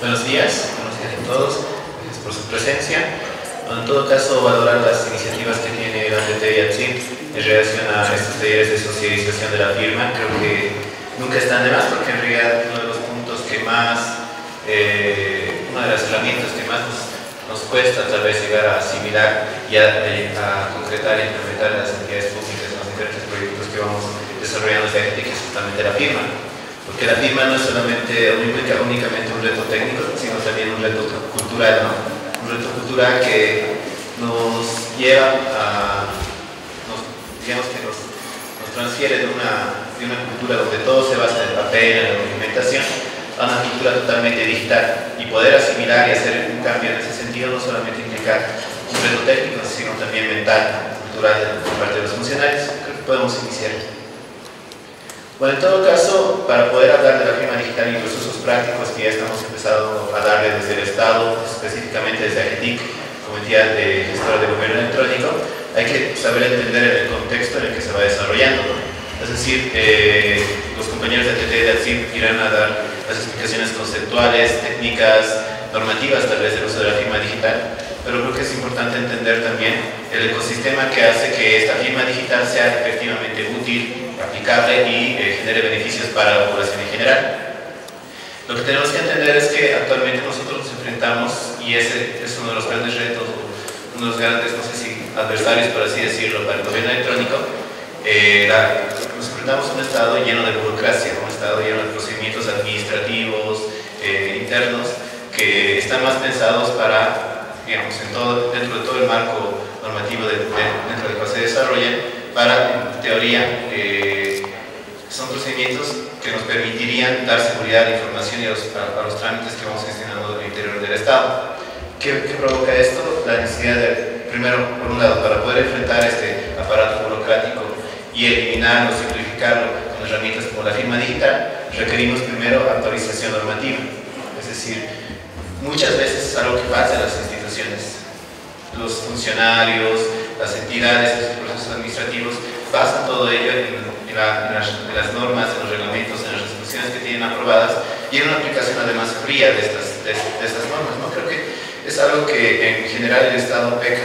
Buenos días a todos, gracias por su presencia. En todo caso, valorar las iniciativas que tiene la ATT y ATSIP en relación a estos talleres de socialización de la firma. Creo que nunca están de más, porque en realidad uno de los puntos que más, una de las herramientas que más nos cuesta tal vez llegar a asimilar y a concretar y implementar en las entidades públicas en los diferentes proyectos que vamos desarrollando desde ATT, que es justamente la firma. Porque la firma no es solamente únicamente un reto técnico, sino también un reto cultural, ¿no? Un reto cultural que nos lleva a, digamos que nos transfiere de una cultura donde todo se basa en el papel, en la documentación, a una cultura totalmente digital. Y poder asimilar y hacer un cambio en ese sentido no solamente implica un reto técnico, sino también mental, cultural por parte de los funcionarios. Creo que podemos iniciar. Bueno, en todo caso, para poder hablar de la firma digital y los usos prácticos que ya estamos empezando a darle desde el Estado, específicamente desde AGETIC, como entidad gestora de gobierno electrónico, hay que saber entender el contexto en el que se va desarrollando, ¿no? Es decir, los compañeros de ATT y de ATSIP irán a dar las explicaciones conceptuales, técnicas, normativas tal vez del uso de la firma digital, pero creo que es importante entender también el ecosistema que hace que esta firma digital sea efectivamente útil, aplicable y genere beneficios para la población en general. Lo que tenemos que entender es que actualmente nosotros nos enfrentamos, y ese es uno de los grandes retos, uno de los grandes, no sé si adversarios, por así decirlo, para el gobierno electrónico. Nos enfrentamos a un estado lleno de burocracia, un estado lleno de procedimientos administrativos internos que están más pensados para, digamos, dentro de todo el marco normativo dentro del cual se desarrollan, para, en teoría, son procedimientos que nos permitirían dar seguridad a la información y a los trámites que vamos gestionando en el interior del Estado. ¿Qué provoca esto? La necesidad de, primero, por un lado, para poder enfrentar este aparato burocrático y eliminarlo, simplificarlo con herramientas como la firma digital, requerimos primero actualización normativa. Es decir, muchas veces es algo que pasa en las instituciones. Los funcionarios, las entidades, los procesos administrativos, basan todo ello en las normas, en los reglamentos, en las resoluciones que tienen aprobadas y en una aplicación además fría de estas normas, ¿no? Creo que es algo que en general el Estado peca.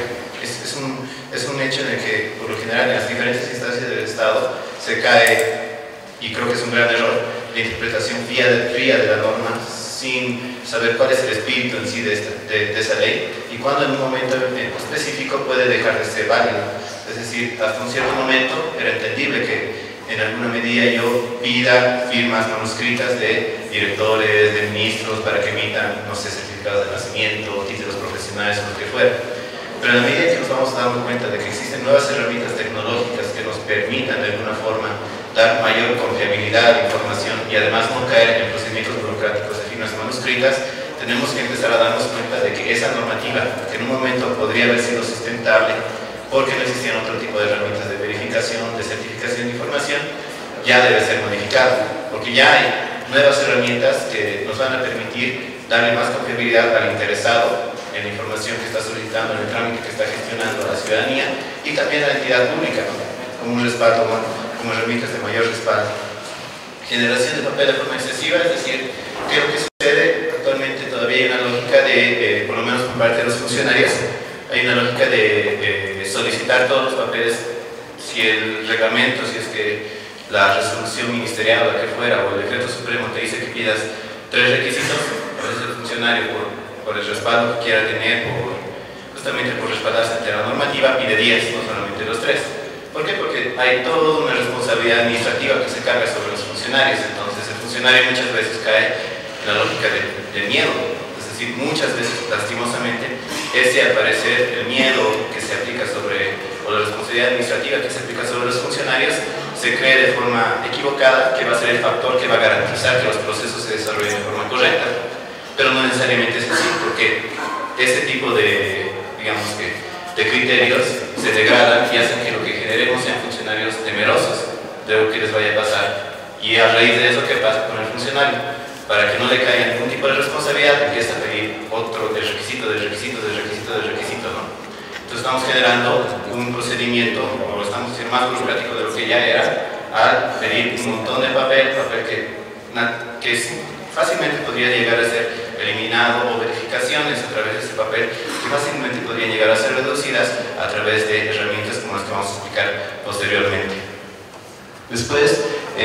Es un hecho en el que, por lo general, en las diferentes instancias del Estado se cae, y creo que es un gran error, la interpretación fría de la norma sin saber cuál es el espíritu en sí de esa ley y cuándo en un momento específico puede dejar de ser válido. Es decir, hasta un cierto momento era entendible que en alguna medida yo pida firmas manuscritas de directores, de ministros para que emitan, no sé, certificados de nacimiento, títulos profesionales o lo que fuera. Pero en la medida que nos vamos dando cuenta de que existen nuevas herramientas tecnológicas que nos permitan de alguna forma dar mayor confiabilidad a la información y además no caer en procedimientos burocráticos de firmas manuscritas, tenemos que empezar a darnos cuenta de que esa normativa, que en un momento podría haber sido sustentable porque no existían otro tipo de herramientas de verificación, de certificación de información, ya debe ser modificada, porque ya hay nuevas herramientas que nos van a permitir darle más confiabilidad al interesado en la información que está solicitando, en el trámite que está gestionando a la ciudadanía y también a la entidad pública, ¿no? Como un respaldo, como herramientas de mayor respaldo. Generación de papel de forma excesiva, es decir, ¿qué es lo que sucede? Actualmente todavía hay una lógica de, por lo menos por parte de los funcionarios, hay una lógica de solicitar todos los papeles, si el reglamento, si es que la resolución ministerial o la que fuera, o el decreto supremo te dice que pidas 3 requisitos, a veces el funcionario por el respaldo que quiera tener, justamente por respaldarse ante la normativa, pide 10, no solamente los 3. ¿Por qué? Porque hay toda una responsabilidad administrativa que se carga sobre los funcionarios, entonces el funcionario muchas veces cae en la lógica del miedo, es decir, muchas veces, lastimosamente, al parecer el miedo que se aplica o la responsabilidad administrativa que se aplica sobre los funcionarios, se cree de forma equivocada que va a ser el factor que va a garantizar que los procesos se desarrollen de forma correcta, pero no necesariamente es así, porque ese tipo de criterios se degradan y hacen que lo que generemos sean funcionarios temerosos de lo que les vaya a pasar. Y a raíz de eso, ¿qué pasa con el funcionario? Para que no le caiga ningún tipo de responsabilidad, empieza a pedir otro de requisito, ¿no? Entonces estamos generando un procedimiento, o lo estamos haciendo más burocrático de lo que ya era, al pedir un montón de papel que fácilmente podría llegar a ser eliminado, o verificaciones a través de este papel que fácilmente podrían llegar a ser reducidas a través de herramientas como las que vamos a explicar posteriormente. Después,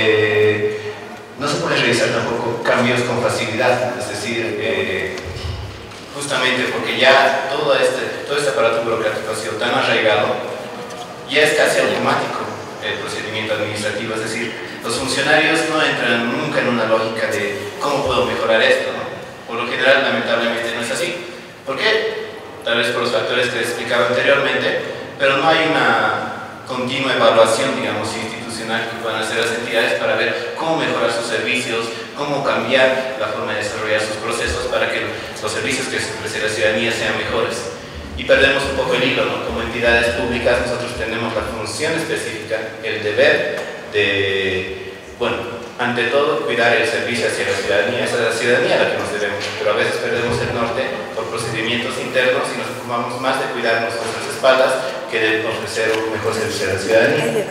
no se puede realizar tampoco cambios con facilidad, es decir, justamente porque ya todo este aparato burocrático ha sido tan arraigado, ya es casi automático el procedimiento administrativo, es decir, los funcionarios no entran nunca en una lógica de cómo puedo mejorar esto, ¿no? Por lo general, lamentablemente, no es así. ¿Por qué? Tal vez por los factores que les explicaba anteriormente, pero no hay una continua evaluación, digamos, institucional que puedan hacer las entidades para ver cómo mejorar sus servicios, cómo cambiar la forma de desarrollar sus procesos para que los servicios que se ofrece a la ciudadanía sean mejores. Y perdemos un poco el hilo, ¿no? Como entidades públicas nosotros tenemos la función específica, el deber de, bueno, ante todo cuidar el servicio hacia la ciudadanía, es a la ciudadanía a la que nos debemos, pero a veces perdemos el norte por procedimientos internos y nos ocupamos más de cuidarnos nuestras espaldas que de ofrecer un mejor servicio a la ciudadanía.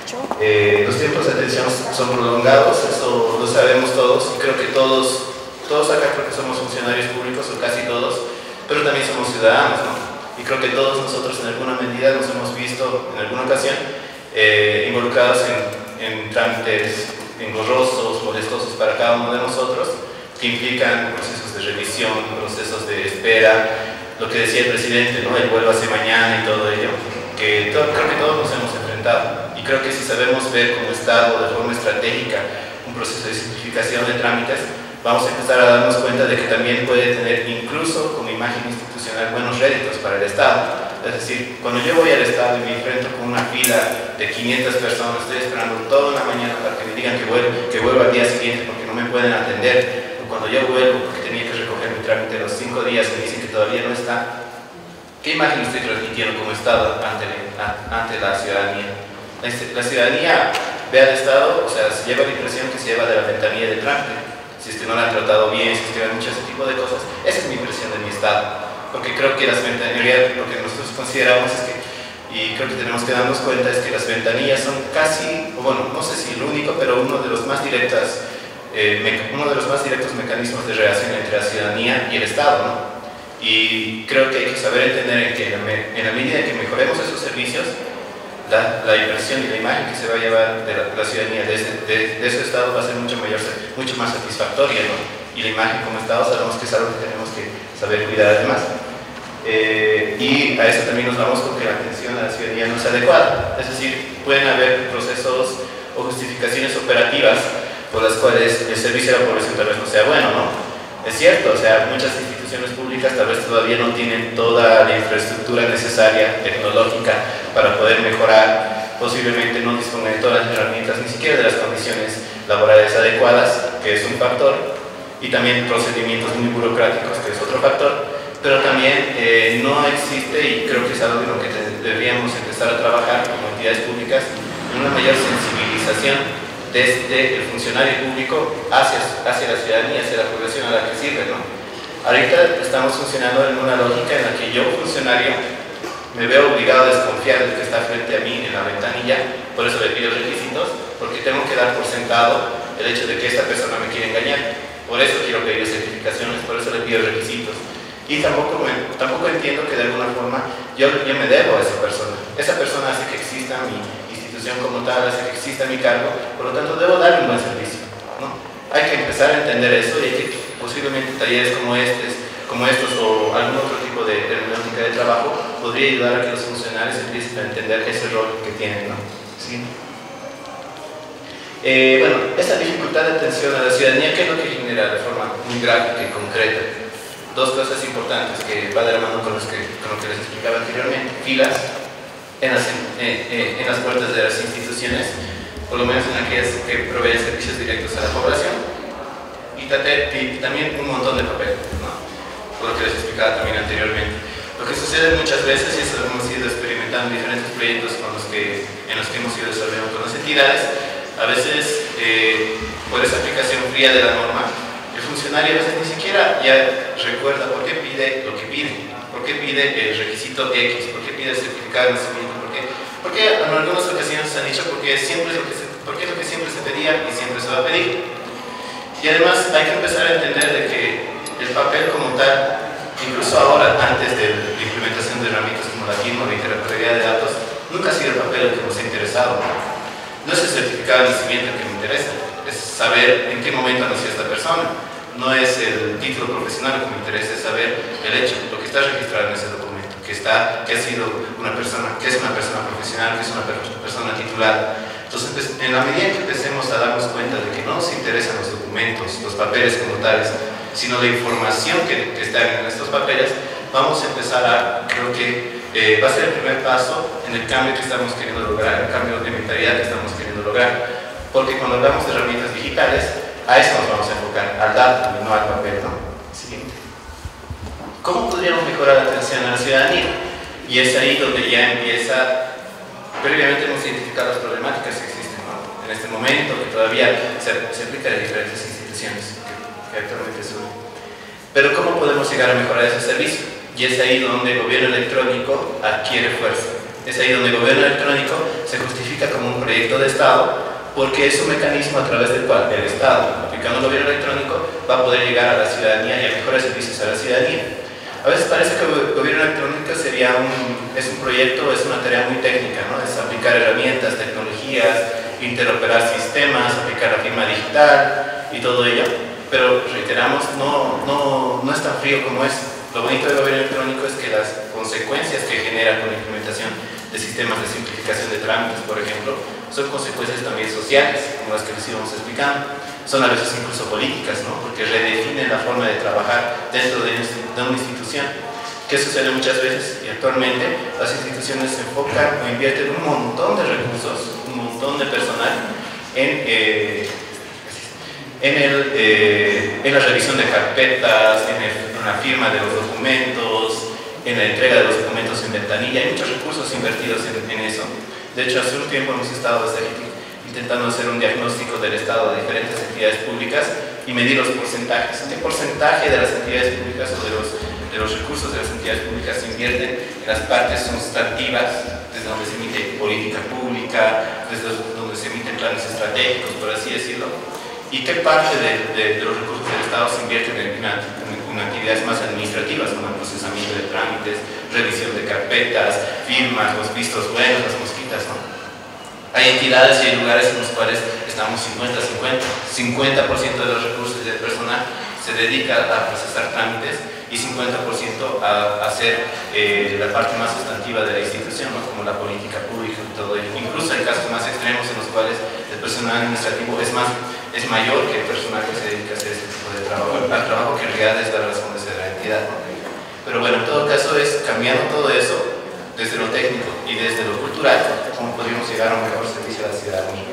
Los tiempos de atención son prolongados, eso lo sabemos todos, y creo que todos acá creo que somos funcionarios públicos, o casi todos, pero también somos ciudadanos, ¿no? Y creo que todos nosotros en alguna medida nos hemos visto en alguna ocasión involucrados en trámites engorrosos, molestosos para cada uno de nosotros, que implican procesos de revisión, procesos de espera, lo que decía el presidente, ¿no? El vuelo hacia mañana y todo ello, que creo que todos nos hemos enfrentado. Y creo que si sabemos ver como Estado de forma estratégica un proceso de simplificación de trámites, vamos a empezar a darnos cuenta de que también puede tener, incluso como imagen institucional, buenos réditos para el Estado. Es decir, cuando yo voy al Estado y me enfrento con una fila de 500 personas, estoy esperando toda una mañana para que me digan que vuelvo al día siguiente porque no me pueden atender, o cuando yo vuelvo porque tenía que recoger mi trámite los 5 días y me dicen que todavía no está, ¿qué imagen estoy transmitiendo como Estado ante la ciudadanía? La ciudadanía ve al Estado, o sea, se lleva la impresión que se lleva de la ventanilla de trámite, si es que no la han tratado bien, si es que han hecho ese tipo de cosas. Esa es mi impresión de mi Estado, porque creo que las ventanillas, lo que nosotros consideramos es que, y creo que tenemos que darnos cuenta, es que las ventanillas son casi, o bueno, no sé si el único, pero uno de los más directos mecanismos de relación entre la ciudadanía y el Estado, ¿no? Y creo que hay que saber entender que en la medida en que mejoremos esos servicios, la impresión y la imagen que se va a llevar de la ciudadanía de ese Estado va a ser mucho más satisfactoria, ¿no? Y la imagen como Estado sabemos que es algo que tenemos que saber cuidar además. Y a eso también nos vamos con que la atención a la ciudadanía no es adecuada. Es decir, pueden haber procesos o justificaciones operativas por las cuales el servicio a la población tal vez no sea bueno, ¿no? Es cierto, o sea, muchas instituciones públicas tal vez todavía no tienen toda la infraestructura necesaria, tecnológica, para poder mejorar, posiblemente no disponen de todas las herramientas, ni siquiera de las condiciones laborales adecuadas, que es un factor, y también procedimientos muy burocráticos, que es otro factor, pero también no existe, y creo que es algo en lo que deberíamos empezar a trabajar como entidades públicas, en una mayor sensibilización desde el funcionario público hacia la ciudadanía, hacia la población a la que sirve, ¿no? Ahorita estamos funcionando en una lógica en la que yo, funcionario, me veo obligado a desconfiar del que está frente a mí en la ventanilla, por eso le pido requisitos, porque tengo que dar por sentado el hecho de que esta persona me quiere engañar, por eso quiero pedir certificaciones, por eso le pido requisitos. Y tampoco entiendo que de alguna forma yo me debo a esa persona hace que exista mi institución como tal, hace que exista mi cargo, por lo tanto debo darle un buen servicio, ¿no? Hay que empezar a entender eso y hay que posiblemente talleres como estos o algún otro tipo de hermenéutica de trabajo podría ayudar a que los funcionarios empiecen a entender ese rol que tienen, ¿no? ¿Sí? Bueno, esta dificultad de atención a la ciudadanía, ¿qué es lo que genera de forma muy gráfica y concreta? Dos cosas importantes que va de la mano con lo que les explicaba anteriormente: filas en las puertas de las instituciones, por lo menos en aquellas que proveen servicios directos a la población, y también un montón de papel, ¿no? Por lo que les explicaba también anteriormente. Lo que sucede muchas veces, y eso lo hemos ido experimentando en diferentes proyectos en los que hemos ido desarrollando con las entidades, a veces por esa aplicación fría de la norma, el funcionario a veces ni siquiera ya recuerda por qué pide lo que pide, por qué pide el requisito X, por qué pide el certificado de nacimiento, porque en algunas ocasiones se han dicho porque es lo que siempre se pedía y siempre se va a pedir. Y además hay que empezar a entender de que el papel como tal, incluso ahora, antes de la implementación de herramientas como la firma o la interoperabilidad de datos, nunca ha sido el papel el que nos ha interesado. No es el certificado de nacimiento el que me interesa, es saber en qué momento nació esta persona. No es el título profesional lo que me interesa, es saber el hecho, lo que está registrado en ese documento, que ha sido una persona, que es una persona profesional, que es una persona titular. Entonces, en la medida en que empecemos a darnos cuenta de que no nos interesan los documentos, los papeles como tales, sino la información que está en estos papeles, vamos a empezar a, creo que va a ser el primer paso en el cambio que estamos queriendo lograr, el cambio de mentalidad que estamos queriendo lograr. Porque cuando hablamos de herramientas digitales, a eso nos vamos a enfocar, al dato y no al papel, ¿no? Siguiente. ¿Cómo podríamos mejorar la atención a la ciudadanía? Y es ahí donde ya empieza, previamente hemos identificado las problemáticas que existen, ¿no? En este momento, que todavía se aplica en diferentes instituciones que actualmente surgen. Pero ¿cómo podemos llegar a mejorar ese servicio? Y es ahí donde el gobierno electrónico adquiere fuerza. Es ahí donde el gobierno electrónico se justifica como un proyecto de Estado, porque es un mecanismo a través del cual el Estado, aplicando el gobierno electrónico, va a poder llegar a la ciudadanía y a mejorar servicios a la ciudadanía. A veces parece que el gobierno electrónico es un proyecto, es una tarea muy técnica, ¿no? Es aplicar herramientas, tecnologías, interoperar sistemas, aplicar la firma digital y todo ello. Pero reiteramos, no es tan frío como es. Lo bonito del gobierno electrónico es que las consecuencias que genera con la implementación de sistemas de simplificación de trámites, por ejemplo, son consecuencias también sociales, como las que les íbamos explicando. Son a veces incluso políticas, ¿no? Porque redefinen la forma de trabajar dentro de una institución. ¿Qué sucede muchas veces? Y actualmente las instituciones se enfocan o invierten un montón de recursos, un montón de personal en la revisión de carpetas, en la firma de los documentos, en la entrega de los documentos en ventanilla. Hay muchos recursos invertidos en eso. De hecho, hace un tiempo hemos estado intentando hacer un diagnóstico del estado de diferentes entidades públicas y medir los porcentajes. ¿Qué porcentaje de las entidades públicas o de los recursos de las entidades públicas se invierten en las partes sustantivas, desde donde se emite política pública, desde donde se emiten planes estratégicos, por así decirlo? ¿Y qué parte de los recursos del Estado se invierten en actividades más administrativas, como el procesamiento de trámites, revisión de carpetas, firmas, los vistos buenos, las mosquitas, ¿no? Hay entidades y hay lugares en los cuales estamos 50-50. 50% de los recursos del personal se dedica a procesar trámites y 50% a hacer la parte más sustantiva de la institución, ¿no? Como la política pública y todo ello. Incluso hay casos más extremos en los cuales el personal administrativo es mayor que el personal que se dedica a hacer este tipo de trabajo, al trabajo que en realidad es la razón de ser la entidad, ¿no? Pero bueno, en todo caso es cambiando todo eso desde lo técnico y desde lo cultural, cómo podríamos llegar a un mejor servicio a la ciudadanía.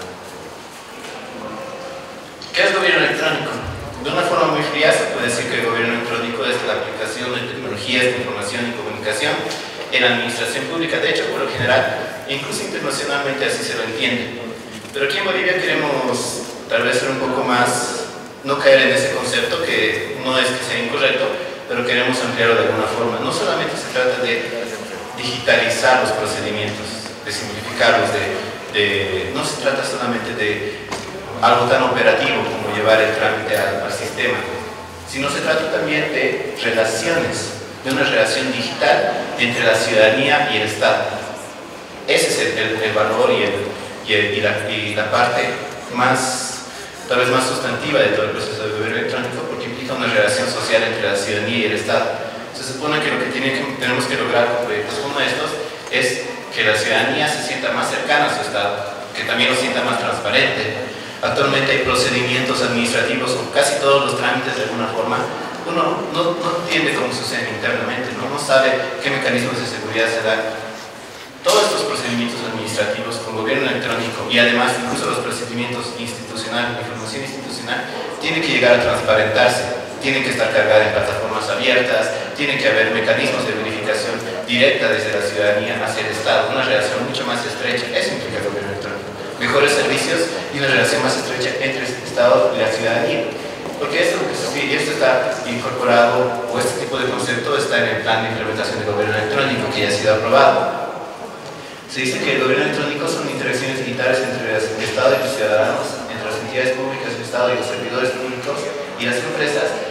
¿Qué es gobierno electrónico? De una forma muy fría se puede decir que el gobierno electrónico es la aplicación de tecnologías de información y comunicación en la administración pública. De hecho, por lo general, incluso internacionalmente así se lo entiende. Pero aquí en Bolivia queremos tal vez ser un poco más, no caer en ese concepto que no es que sea incorrecto, pero queremos ampliarlo de alguna forma. No solamente se trata de digitalizar los procedimientos, de simplificarlos, no se trata solamente de algo tan operativo como llevar el trámite al sistema, sino se trata también de relaciones, de una relación digital entre la ciudadanía y el Estado. Ese es el valor y la parte tal vez más sustantiva de todo el proceso de gobierno electrónico, porque implica una relación social entre la ciudadanía y el Estado. Se supone que lo que tenemos que lograr con proyectos como estos es que la ciudadanía se sienta más cercana a su Estado, que también lo sienta más transparente. Actualmente hay procedimientos administrativos con casi todos los trámites de alguna forma. Uno no entiende cómo suceden internamente, no sabe qué mecanismos de seguridad se dan. Todos estos procedimientos administrativos con gobierno electrónico y además incluso los procedimientos institucionales, la información institucional, tienen que llegar a transparentarse, tienen que estar cargadas en plataformas abiertas, tiene que haber mecanismos de verificación directa desde la ciudadanía hacia el Estado, una relación mucho más estrecha. Eso implica el gobierno electrónico. Mejores servicios y una relación más estrecha entre el Estado y la ciudadanía. Porque esto está incorporado, o este tipo de concepto está en el plan de implementación del gobierno electrónico que ya ha sido aprobado. Se dice que el gobierno electrónico son interacciones digitales entre el Estado y los ciudadanos, entre las entidades públicas del Estado y los servidores públicos y las empresas,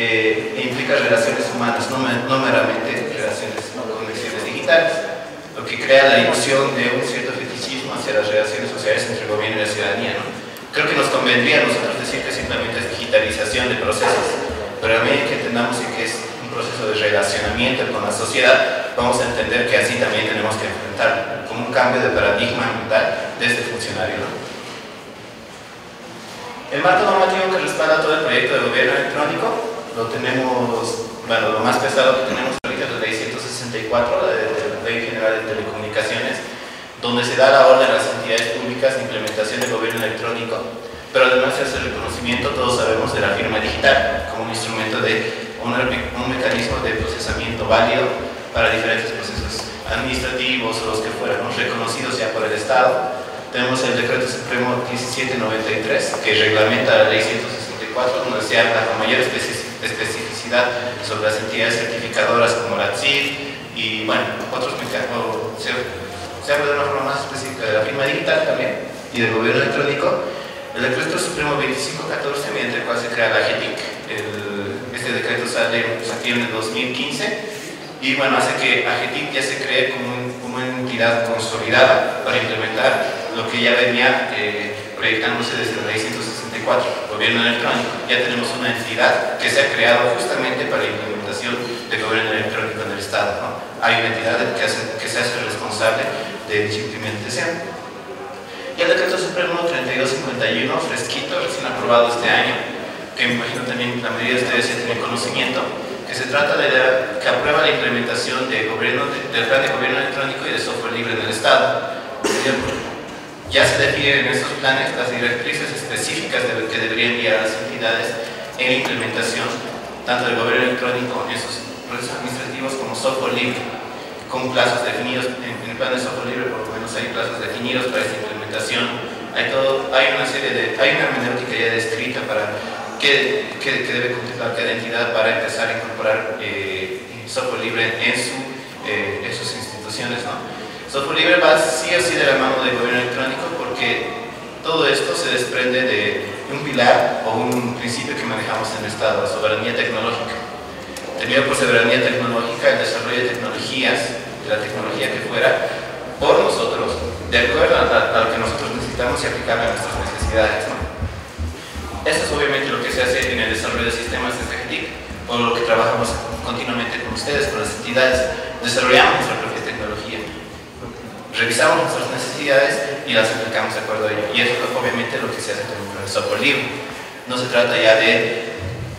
implica relaciones humanas, no meramente relaciones o conexiones digitales, lo que crea la ilusión de un cierto fetichismo hacia las relaciones sociales entre el gobierno y la ciudadanía, ¿no? Creo que nos convendría a nosotros decir que simplemente es digitalización de procesos, pero a medida que entendamos que es un proceso de relacionamiento con la sociedad, vamos a entender que así también tenemos que enfrentar como un cambio de paradigma mental de este funcionario, ¿no? El marco normativo que respalda todo el proyecto de gobierno electrónico lo tenemos, bueno, lo más pesado que tenemos ahorita es la ley 164, la Ley General de Telecomunicaciones, donde se da la orden a las entidades públicas de implementación del gobierno electrónico, pero además se hace el reconocimiento, todos sabemos, de la firma digital como un instrumento de un mecanismo de procesamiento válido para diferentes procesos administrativos o los que fueran reconocidos ya por el Estado. Tenemos el Decreto Supremo 1793, que reglamenta la Ley 164, donde se habla con mayor especificidad sobre las entidades certificadoras como la CID y, bueno, otros mecanismos. Se habla de una forma más específica de la firma digital también y del gobierno electrónico. El Decreto Supremo 2514, mediante el cual se crea la AGETIC. Este decreto sale en septiembre de 2015 y, bueno, hace que AGETIC ya se cree como una entidad consolidada para implementar lo que ya venía proyectándose desde la Ley 164, gobierno electrónico. Ya tenemos una entidad que se ha creado justamente para la implementación del gobierno electrónico en el Estado, ¿no? Hay una entidad que se hace responsable de dicha implementación. Y el Decreto Supremo 3251, fresquito, recién aprobado este año, que me imagino también la mayoría de ustedes ya tienen conocimiento, que se trata de que aprueba la implementación del plan de gobierno electrónico y de software libre en el Estado. Ya se definen en estos planes las directrices específicas que deberían guiar a las entidades en la implementación tanto del gobierno electrónico en sus procesos administrativos como software libre, con plazos definidos. En el plan de software libre por lo menos hay plazos definidos para esta implementación. Hay una hermenéutica ya descrita para que debe contemplar cada entidad para empezar a incorporar software libre en sus instituciones, ¿no? Software libre va sí o sí de la mano del gobierno electrónico, porque todo esto se desprende de un pilar o un principio que manejamos en el Estado, la soberanía tecnológica. Entendido por soberanía tecnológica, el desarrollo de tecnologías, de la tecnología que fuera, por nosotros, de acuerdo a lo que nosotros necesitamos y aplicarla a nuestras necesidades, ¿no? Eso es obviamente lo que se hace en el desarrollo de sistemas de TIC, por lo que trabajamos continuamente con ustedes, con las entidades, desarrollamos nuestra propia tecnología, revisamos nuestras necesidades y las aplicamos de acuerdo a ello. Y eso es obviamente lo que se hace con el software libre. No se trata ya de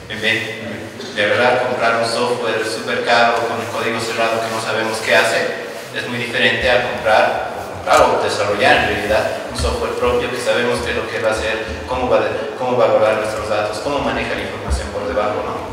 verdad comprar un software súper caro con un código cerrado que no sabemos qué hace. Es muy diferente a comprar o desarrollar en realidad un software propio que sabemos qué es lo que va a hacer, cómo va a guardar nuestros datos, cómo maneja la información por debajo, ¿no?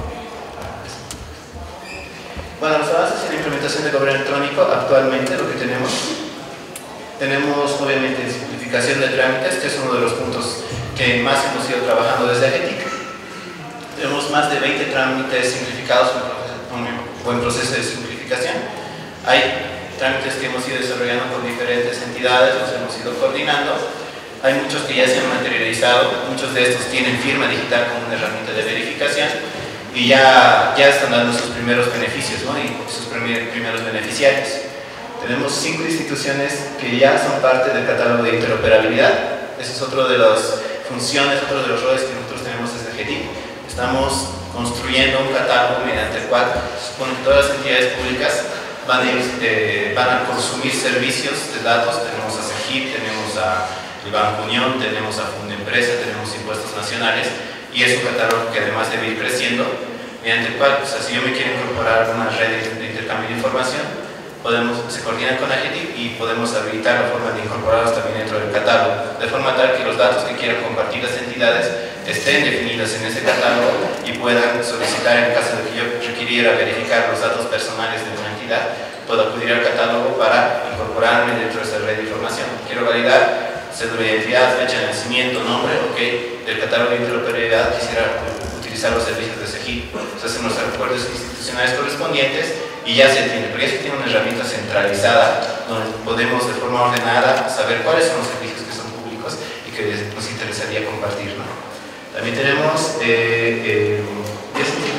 Bueno, los avances en la implementación del gobierno electrónico, actualmente lo que tenemos obviamente simplificación de trámites, que es uno de los puntos que más hemos ido trabajando desde AGETIC. Tenemos más de 20 trámites simplificados, un buen proceso de simplificación. Hay trámites que hemos ido desarrollando con diferentes entidades, los hemos ido coordinando. Hay muchos que ya se han materializado, muchos de estos tienen firma digital como una herramienta de verificación y ya están dando sus primeros beneficios, ¿no? Y sus primeros beneficiarios. Tenemos 5 instituciones que ya son parte del catálogo de interoperabilidad. Ese es otro de las funciones, otro de los roles que nosotros tenemos desde AGETIC. Estamos construyendo un catálogo mediante el cual se supone que todas las entidades públicas van a consumir servicios de datos. Tenemos a CEGIP, tenemos al Banco Unión, tenemos a Fundempresa, tenemos impuestos nacionales, y es un catálogo que además debe ir creciendo, mediante el cual, o sea, si yo me quiero incorporar a una red de intercambio de información, se coordinan con AGETIC y podemos habilitar la forma de incorporarlos también dentro del catálogo, de forma tal que los datos que quieran compartir las entidades estén definidos en ese catálogo y puedan solicitar, en caso de que yo requiriera verificar los datos personales de una entidad, puedo acudir al catálogo para incorporarme dentro de esa red de información. Quiero validar cédula de identidad, fecha de nacimiento, nombre, ok, del catálogo de interoperabilidad quisiera utilizar los servicios de CEGIP, se hacen los acuerdos institucionales correspondientes y ya se entiende, pero ya se tiene una herramienta centralizada donde podemos de forma ordenada saber cuáles son los servicios que son públicos y que nos interesaría compartir, ¿no? También tenemos 10 instituciones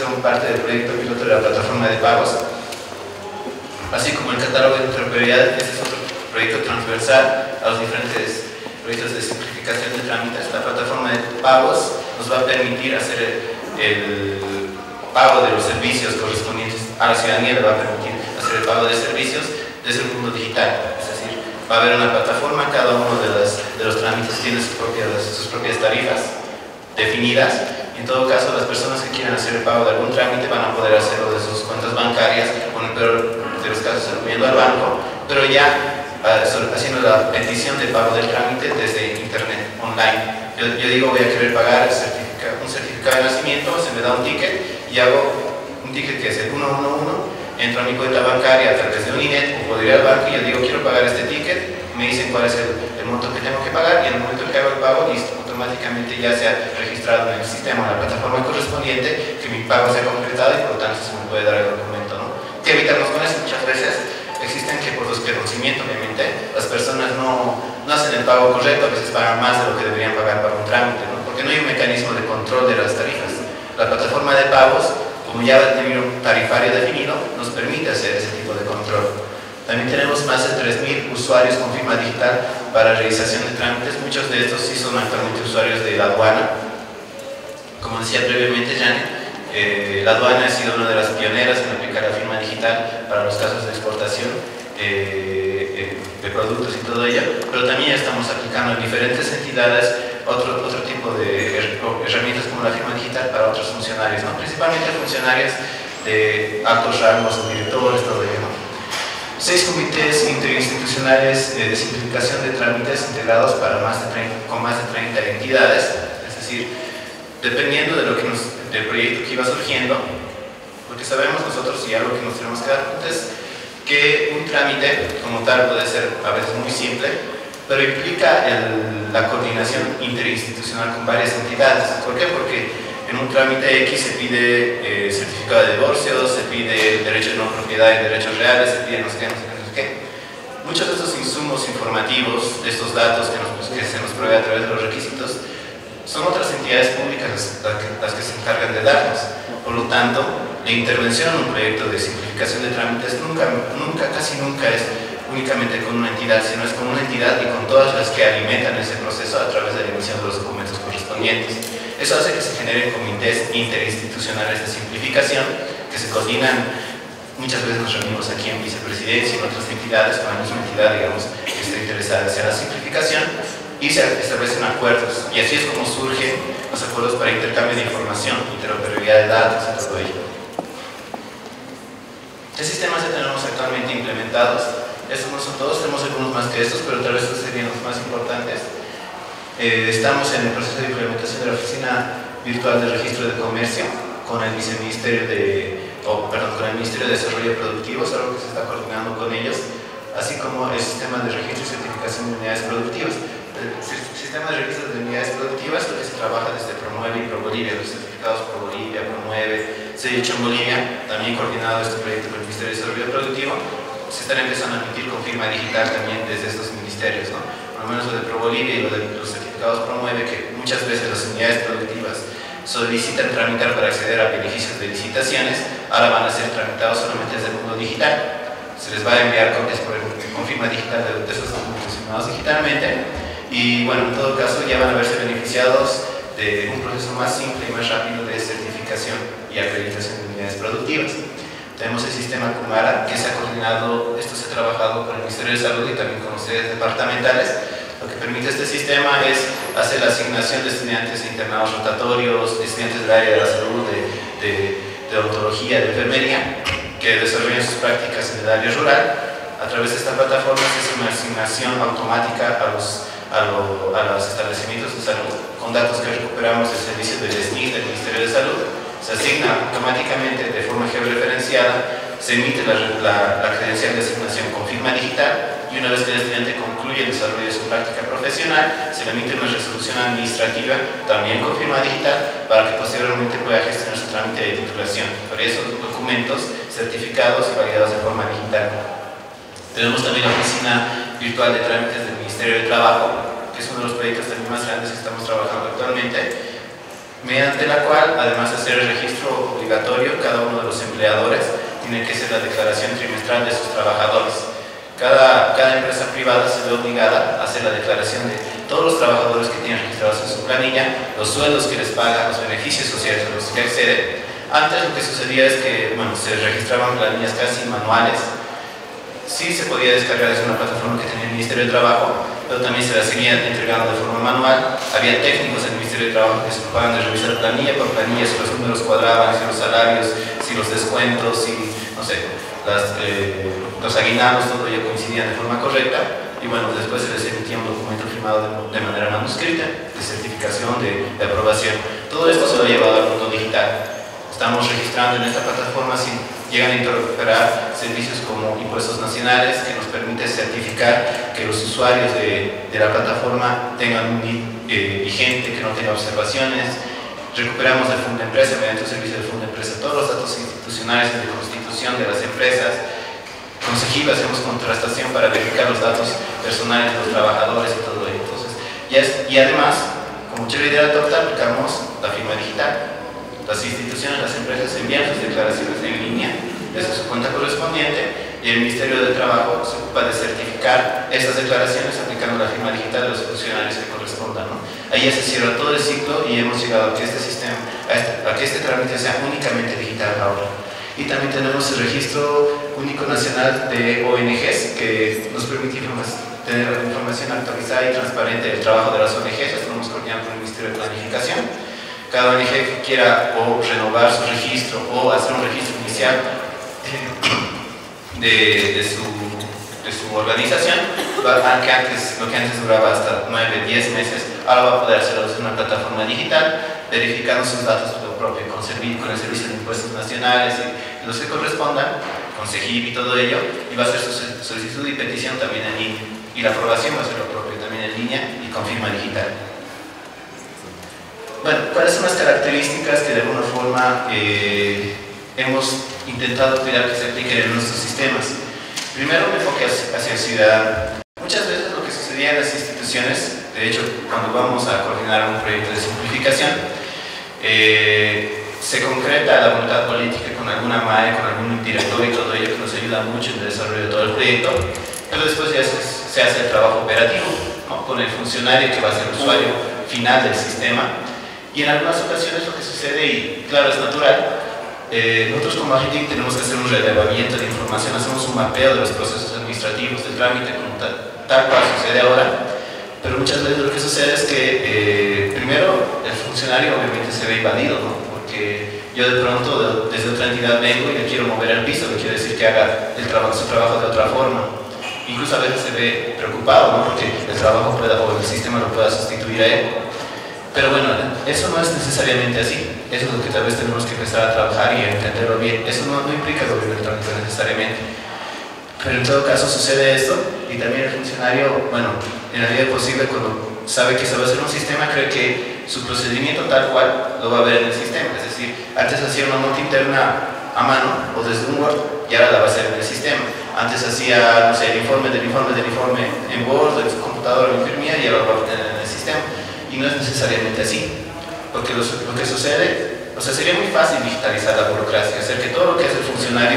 ser parte del proyecto piloto de la plataforma de pagos, así como el catálogo de interoperabilidad. Este es otro proyecto transversal a los diferentes proyectos de simplificación de trámites. La plataforma de pagos nos va a permitir hacer el pago de los servicios correspondientes a la ciudadanía, le va a permitir hacer el pago de servicios desde el mundo digital. Es decir, va a haber una plataforma, cada uno de los trámites tiene sus propias tarifas definidas. En todo caso, las personas que quieran hacer el pago de algún trámite van a poder hacerlo de sus cuentas bancarias, o en el peor de los casos acudiendo al banco, pero ya haciendo la petición de pago del trámite desde internet, online. Yo digo, voy a querer pagar un certificado de nacimiento, se me da un ticket y hago un ticket que es el 111, entro a mi cuenta bancaria a través de un INET, o puedo ir al banco y yo digo, quiero pagar este ticket, me dicen cuál es el monto que tengo que pagar, y en el momento en que hago el pago, listo, automáticamente ya se ha registrado en el sistema, en la plataforma correspondiente, que mi pago se ha completado y por lo tanto se me puede dar el documento, ¿no? ¿Qué evitamos con eso? Muchas veces existen que por desconocimiento, obviamente, las personas no hacen el pago correcto, a veces pagan más de lo que deberían pagar para un trámite, ¿no? Porque no hay un mecanismo de control de las tarifas. La plataforma de pagos, como ya tiene un tarifario definido, nos permite hacer ese tipo de control. También tenemos más de 3.000 usuarios con firma digital para realización de trámites. Muchos de estos sí son actualmente usuarios de la aduana. Como decía previamente Janet, la aduana ha sido una de las pioneras en aplicar la firma digital para los casos de exportación de productos y todo ello, pero también ya estamos aplicando en diferentes entidades otro tipo de herramientas como la firma digital para otros funcionarios, ¿no? Principalmente funcionarios de altos rangos, directores, todo ello, ¿no? 6 comités interinstitucionales de simplificación de trámites integrados para con más de 30 entidades, es decir, dependiendo de del proyecto que iba surgiendo, porque sabemos nosotros y algo que nos tenemos que dar cuenta es que un trámite como tal puede ser a veces muy simple, pero implica la coordinación interinstitucional con varias entidades. ¿Por qué? Porque en un trámite X se pide certificado de divorcio, se pide derecho de no propiedad y derechos reales, se pide no sé qué, no sé qué, no sé qué. Muchos de estos insumos informativos, de estos datos que se nos provee a través de los requisitos, son otras entidades públicas las que se encargan de darnos. Por lo tanto, la intervención en un proyecto de simplificación de trámites casi nunca es únicamente con una entidad, sino es con una entidad y con todas las que alimentan ese proceso a través de la emisión de los documentos correspondientes. Eso hace que se generen comités interinstitucionales de simplificación que se coordinan. Muchas veces nos reunimos aquí en vicepresidencia y en otras entidades con la misma entidad, digamos, que está interesada en hacer la simplificación, y se establecen acuerdos, y así es como surgen los acuerdos para intercambio de información, interoperabilidad de datos y todo ello. ¿Qué sistemas ya tenemos actualmente implementados? Estos no son todos, tenemos algunos más que estos, pero tal vez estos serían los más importantes. Estamos en el proceso de implementación de la Oficina Virtual de Registro de Comercio con el Ministerio de Desarrollo Productivo, es algo que se está coordinando con ellos, así como el sistema de registro y certificación de unidades productivas. El sistema de registro de unidades productivas, lo que se trabaja desde Promueve y ProBolivia, los certificados ProBolivia, Promueve, se ha hecho en Bolivia, también coordinado este proyecto con el Ministerio de Desarrollo Productivo, se están empezando a emitir con firma digital también desde estos ministerios, ¿no? Por lo menos lo de ProBolivia y lo de los certificados Promueve, que muchas veces las unidades productivas solicitan tramitar para acceder a beneficios de licitaciones, ahora van a ser tramitados solamente desde el mundo digital. Se les va a enviar copias con firma digital de esos documentos firmados digitalmente. Y bueno, en todo caso ya van a verse beneficiados de un proceso más simple y más rápido de certificación y acreditación de unidades productivas. Tenemos el sistema Kumara, que se ha coordinado, esto se ha trabajado con el Ministerio de Salud y también con ustedes departamentales. Lo que permite este sistema es hacer la asignación de estudiantes de internados rotatorios, de estudiantes del área de la salud, de odontología, de enfermería, que desarrollan sus prácticas en el área rural. A través de esta plataforma se hace una asignación automática a los establecimientos de salud con datos que recuperamos del servicio del SNIS del Ministerio de Salud. Se asigna automáticamente de forma georreferenciada, se emite la credencial de asignación con firma digital y una vez que el estudiante concluye el desarrollo de su práctica profesional, se le emite una resolución administrativa también con firma digital para que posteriormente pueda gestionar su trámite de titulación. Por eso documentos certificados y validados de forma digital. Tenemos también la Oficina Virtual de Trámites del Ministerio de Trabajo, que es uno de los proyectos también más grandes que estamos trabajando actualmente. mediante la cual, además de hacer el registro obligatorio, cada uno de los empleadores tiene que hacer la declaración trimestral de sus trabajadores. Cada empresa privada se ve obligada a hacer la declaración de todos los trabajadores que tienen registrados en su planilla, los sueldos que les pagan, los beneficios sociales a los que acceden. Antes lo que sucedía es que se registraban planillas casi manuales. Sí se podía descargar desde una plataforma que tenía el Ministerio de Trabajo, pero también se la seguían entregando de forma manual. Había técnicos del Ministerio de Trabajo que se ocupaban de revisar planilla por planilla si los números cuadraban, si los salarios, si los descuentos, si, no sé, los aguinaldos, todo ello coincidían de forma correcta. Y bueno, después se les emitía un documento firmado de manera manuscrita, de certificación, de aprobación. Todo esto se lo ha llevado al mundo digital. Estamos registrando en esta plataforma si llegan a incorporar servicios como impuestos nacionales, que nos permite certificar que los usuarios de la plataforma tengan un NID vigente, que no tenga observaciones. Recuperamos el Fondo de Empresa mediante un servicio del Fondo de Empresa todos los datos institucionales de constitución de las empresas. Con Cegiva hacemos contrastación para verificar los datos personales de los trabajadores y todo ello. Entonces, y además, como chévere idea de aplicamos la firma digital. Las instituciones, las empresas envían sus declaraciones en línea desde su cuenta correspondiente y el Ministerio del Trabajo se ocupa de certificar estas declaraciones aplicando la firma digital de los funcionarios que correspondan, ¿no? Ahí ya se cierra todo el ciclo y hemos llegado a que este sistema, a que este trámite sea únicamente digital ahora. Y también tenemos el registro único nacional de ONGs que nos permite tener información actualizada y transparente del trabajo de las ONGs. Estamos coordinando con el Ministerio de Planificación. Cada ONG que quiera o renovar su registro o hacer un registro inicial de su organización, lo que antes duraba hasta 9-10 meses, ahora va a poder hacerlo desde una plataforma digital, verificando sus datos propio, con el Servicio de Impuestos Nacionales y los que correspondan, con Cegiva y todo ello, y va a hacer su solicitud y petición también en línea. Y la aprobación va a ser lo propio también en línea y con firma digital. Bueno, ¿cuáles son las características que de alguna forma hemos intentado cuidar que se apliquen en nuestros sistemas? Primero, un enfoque hacia el ciudadano. Muchas veces lo que sucedía en las instituciones, de hecho, cuando vamos a coordinar un proyecto de simplificación, se concreta la voluntad política con alguna MAE, con algún director y todo ello que nos ayuda mucho en el desarrollo de todo el proyecto, pero después ya se hace el trabajo operativo, ¿no? Con el funcionario que va a ser el usuario final del sistema. Y en algunas ocasiones lo que sucede, y claro, es natural, nosotros como Agitic tenemos que hacer un relevamiento de información, hacemos un mapeo de los procesos administrativos del trámite, como tal cual sucede ahora, pero muchas veces lo que sucede es que primero el funcionario obviamente se ve invadido, ¿no? Porque yo de pronto desde otra entidad vengo y le quiero mover el piso, le quiero decir que haga su trabajo de otra forma. Incluso a veces se ve preocupado, ¿no? Porque el trabajo o el sistema lo pueda sustituir a él. Pero bueno, eso no es necesariamente así. Eso es lo que tal vez tenemos que empezar a trabajar y a entenderlo bien. Eso no implica el gobierno electrónico necesariamente. Pero en todo caso sucede esto y también el funcionario, bueno, en la medida posible cuando sabe que se va a hacer un sistema, cree que su procedimiento tal cual lo va a ver en el sistema. Es decir, antes hacía una nota interna a mano o desde un Word y ahora la va a hacer en el sistema. Antes hacía, no sé, el informe del informe en Word, en su computadora lo imprimía y ahora lo va a tener en el sistema. Y no es necesariamente así, porque lo que sucede, o sea, sería muy fácil digitalizar la burocracia, hacer que todo lo que hace el funcionario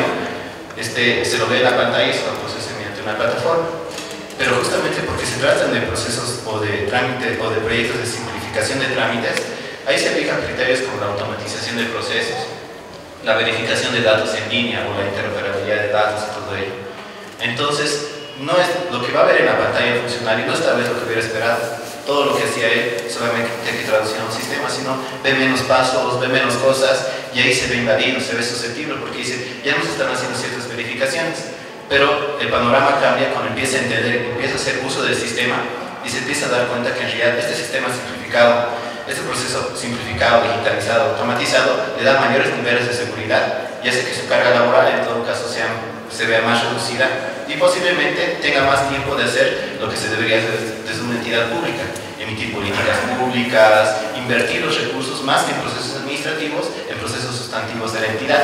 se lo ve en la pantalla y se lo procese mediante una plataforma. Pero justamente porque se tratan de procesos o de trámite o de proyectos de simplificación de trámites, ahí se aplican criterios como la automatización de procesos, la verificación de datos en línea o la interoperabilidad de datos y todo ello. Entonces, no es lo que va a ver en la pantalla el funcionario, no es tal vez lo que hubiera esperado. Todo lo que hacía él solamente hay que traducir a un sistema, sino ve menos pasos, ve menos cosas y ahí se ve invadido, se ve susceptible porque dice, ya nos están haciendo ciertas verificaciones, pero el panorama cambia cuando empieza a entender, empieza a hacer uso del sistema y se empieza a dar cuenta que en realidad este sistema simplificado, este proceso simplificado, digitalizado, automatizado, le da mayores niveles de seguridad y hace que su carga laboral en todo caso se vea más reducida y posiblemente tenga más tiempo de hacer lo que se debería hacer desde una entidad pública, emitir políticas públicas, invertir los recursos más que en procesos administrativos, en procesos sustantivos de la entidad.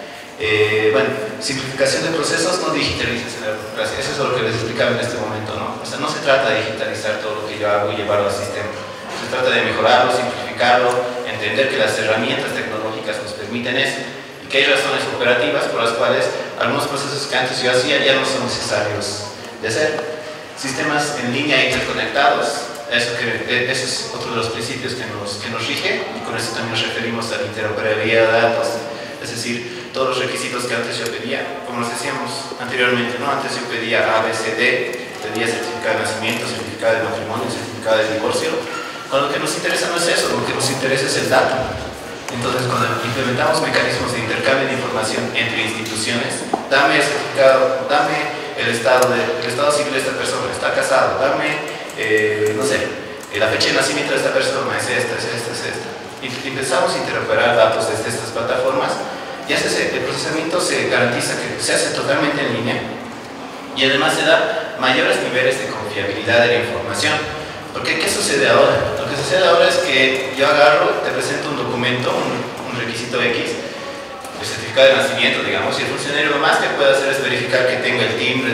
Bueno, simplificación de procesos, no digitalización de la burocracia, eso es lo que les explicaba en este momento, ¿no? O sea, no se trata de digitalizar todo lo que yo hago y llevarlo al sistema, se trata de mejorarlo, simplificarlo, entender que las herramientas tecnológicas nos permiten eso y que hay razones operativas por las cuales algunos procesos que antes yo hacía ya no son necesarios de hacer. Sistemas en línea interconectados, eso es otro de los principios que nos rige, y con eso también nos referimos a la interoperabilidad de datos, es decir, todos los requisitos que antes yo pedía, como nos decíamos anteriormente, ¿no? Antes yo pedía A, B, C, D, pedía certificado de nacimiento, certificado de matrimonio, certificado de divorcio. Con lo que nos interesa no es eso, lo que nos interesa es el dato. Entonces, cuando implementamos mecanismos de intercambio de información entre instituciones, dame el certificado, dame el estado civil de esta persona, está casado, dame, no sé, la fecha de nacimiento de esta persona, es esta. Y empezamos a interoperar datos desde estas plataformas y el procesamiento se garantiza que se hace totalmente en línea y además se da mayores niveles de confiabilidad de la información. Porque, ¿qué sucede ahora? Lo que sucede ahora es que yo agarro, te presento un documento, un requisito X, el certificado de nacimiento, digamos, y el funcionario lo más que puede hacer es verificar que tenga el timbre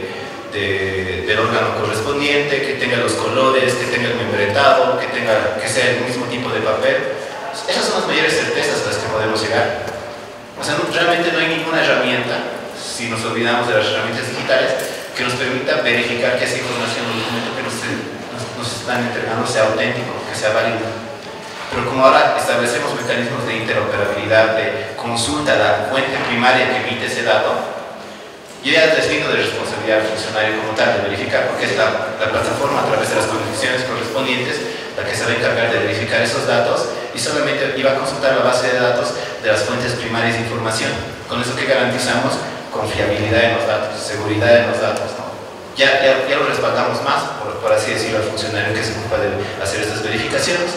del órgano correspondiente, que tenga los colores, que tenga el membretado, que sea el mismo tipo de papel. Esas son las mayores certezas a las que podemos llegar. O sea, realmente no hay ninguna herramienta, si nos olvidamos de las herramientas digitales, que nos permita verificar que esa información o documento que nos están entregando sea auténtico, que sea válido. Pero como ahora establecemos mecanismos de interoperabilidad, de consulta a la fuente primaria que emite ese dato, yo ya deslindo de responsabilidad al funcionario como tal de verificar, porque es la plataforma a través de las condiciones correspondientes la que se va a encargar de verificar esos datos y solamente iba a consultar la base de datos de las fuentes primarias de información. Con eso que garantizamos confiabilidad en los datos, seguridad en los datos, ¿no? Ya lo respaldamos más, por así decirlo, al funcionario que se ocupa de hacer estas verificaciones.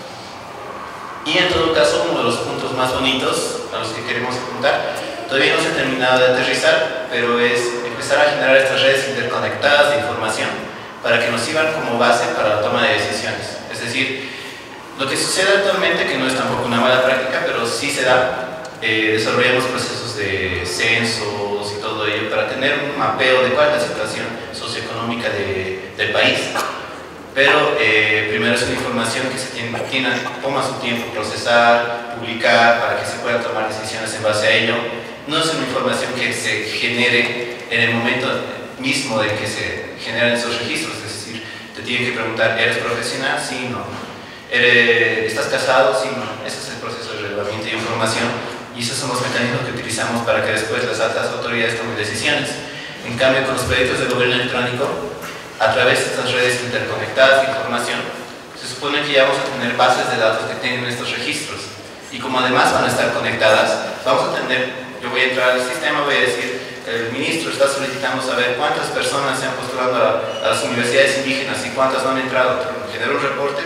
Y en todo caso, uno de los puntos más bonitos a los que queremos apuntar, todavía no se ha terminado de aterrizar, pero es empezar a generar estas redes interconectadas de información para que nos sirvan como base para la toma de decisiones. Es decir, lo que sucede actualmente, que no es tampoco una mala práctica, pero sí se da, desarrollamos procesos de censos y todo ello para tener un mapeo de cuál es la situación socioeconómica del país. Pero primero es una información que toma su tiempo procesar, publicar, para que se puedan tomar decisiones en base a ello. No es una información que se genere en el momento mismo de que se generan esos registros, es decir, te tienen que preguntar, ¿eres profesional? Sí, no. ¿Estás casado? Sí, no. Ese es el proceso de relevamiento de información y esos son los mecanismos que utilizamos para que después las altas autoridades tomen decisiones. En cambio, con los proyectos de gobierno electrónico, a través de estas redes interconectadas de información, se supone que ya vamos a tener bases de datos que tienen estos registros y como además van a estar conectadas, vamos a tener, yo voy a entrar al sistema, voy a decir, el ministro está solicitando saber cuántas personas se han postulado a las universidades indígenas y cuántas no han entrado. Me genera un reporte,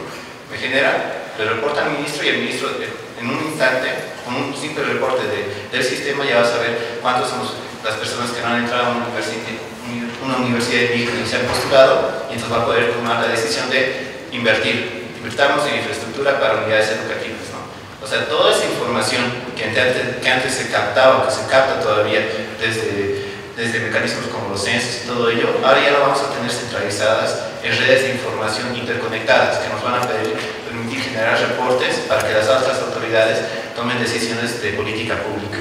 le reporta al ministro y el ministro en un instante, con un simple reporte del sistema, ya va a saber cuántas son las personas que no han entrado a una universidad indígena y se han postulado, y entonces va a poder tomar la decisión de invertamos en infraestructura para unidades educativas, ¿no? O sea, toda esa información que antes se captaba, que se capta todavía desde mecanismos como los censos y todo ello, ahora ya lo vamos a tener centralizadas en redes de información interconectadas que nos van a permitir generar reportes para que las altas autoridades tomen decisiones de política pública.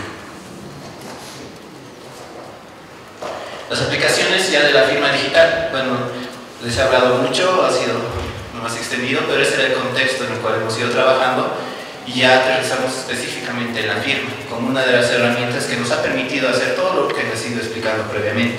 Las aplicaciones ya de la firma digital, bueno, les he hablado mucho, ha sido lo más extendido, pero ese era el contexto en el cual hemos ido trabajando y ya aterrizamos específicamente en la firma, como una de las herramientas que nos ha permitido hacer todo lo que les he ido explicando previamente.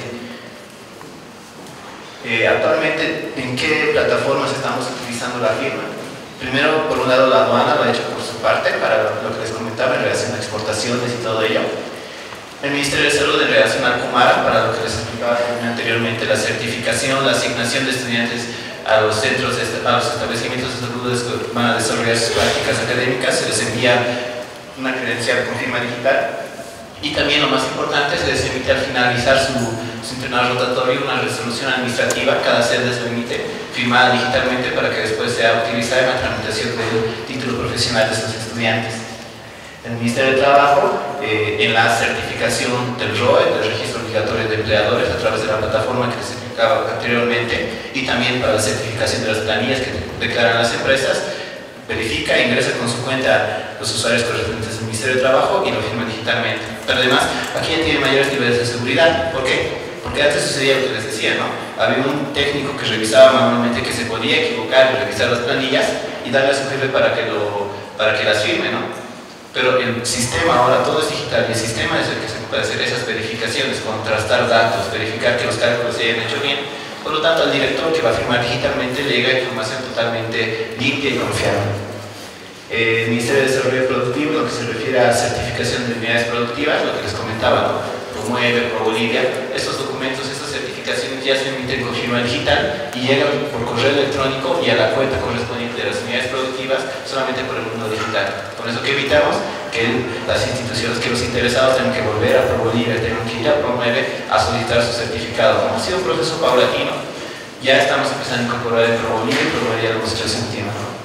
Actualmente, ¿en qué plataformas estamos utilizando la firma? Primero, por un lado, la aduana lo ha hecho por su parte, para lo que les comentaba en relación a exportaciones y todo ello. El Ministerio de Salud en relación al Kumara, para lo que les explicaba anteriormente, la certificación, la asignación de estudiantes a los centros, a los establecimientos de salud que van a desarrollar sus prácticas académicas, se les envía una credencial con firma digital. Y también lo más importante, se les emite al finalizar su internado rotatorio una resolución administrativa, cada sede se emite firmada digitalmente para que después sea utilizada en la tramitación del título profesional de sus estudiantes. El Ministerio de Trabajo, en la certificación del ROE, del Registro Obligatorio de Empleadores, a través de la plataforma que les explicaba anteriormente, y también para la certificación de las planillas que declaran las empresas, verifica, ingresa con su cuenta los usuarios correspondientes del Ministerio de Trabajo y lo firma digitalmente. Pero además, aquí ya tiene mayores niveles de seguridad. ¿Por qué? Porque antes sucedía lo que les decía, ¿no? Había un técnico que revisaba manualmente, que se podía equivocar y revisar las planillas y darle a su jefe para que las firme, ¿no? Pero el sistema ahora todo es digital y el sistema es el que se puede hacer esas verificaciones, contrastar datos, verificar que los cálculos se hayan hecho bien. Por lo tanto, al director que va a firmar digitalmente le llega información totalmente limpia y confiable. El Ministerio de Desarrollo Productivo, lo que se refiere a certificación de unidades productivas, lo que les comentaba, ¿no? Promueve, Bolivia, estos documentos, estas certificaciones ya se emiten con firma digital y llegan por correo electrónico y a la cuenta correspondiente de las unidades productivas solamente por el mundo digital. Con eso que evitamos que las instituciones, que los interesados tengan que volver a Bolivia, tengan que ir a Promueve a solicitar su certificado. Ha sido un proceso paulatino, ya estamos empezando a incorporar el Bolivia y Promueve ya lo hemos hecho hace un tiempo, ¿no?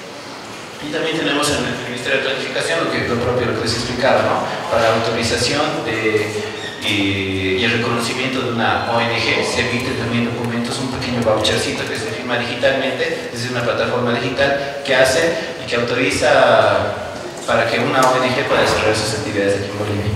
Y también tenemos en el Ministerio de Planificación lo propio, lo que les explicaba, ¿no? Para la autorización y el reconocimiento de una ONG se emiten también documentos, un pequeño vouchercito que se firma digitalmente desde una plataforma digital que hace y que autoriza para que una ONG pueda desarrollar sus actividades aquí en Bolivia.